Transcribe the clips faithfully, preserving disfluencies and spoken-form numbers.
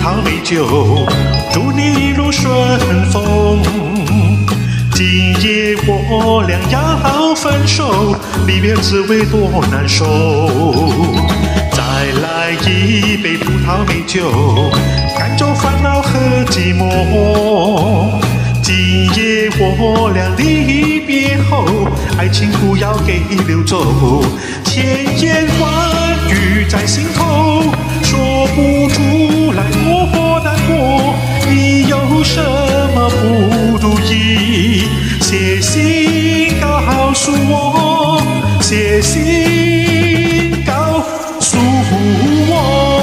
萄美酒，祝你一路顺风。今夜我俩要分手，离别滋味多难受。再来一杯葡萄美酒，赶走烦恼和寂寞。今夜我俩离别后，爱情不要给溜走，千言万语在心头，说不出来多难过。你有什么不如意？写信告诉我，写信告诉我。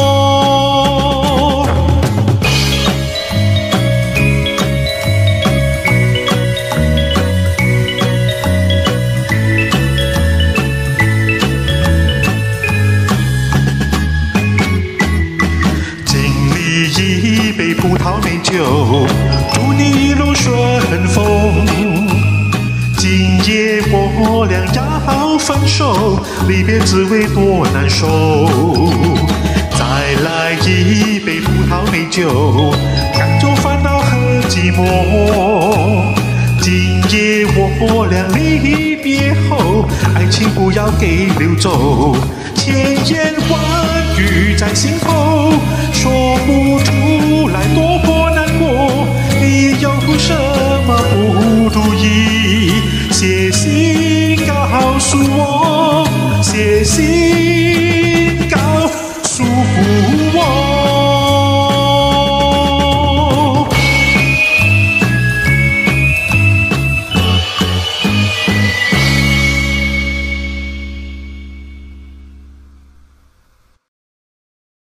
一杯葡萄美酒，祝你一路顺风。今夜我俩要分手，离别滋味多难受。再来一杯葡萄美酒，赶走烦恼和寂寞。今夜我俩离别后，爱情不要给溜走，千言万语在心头，说不出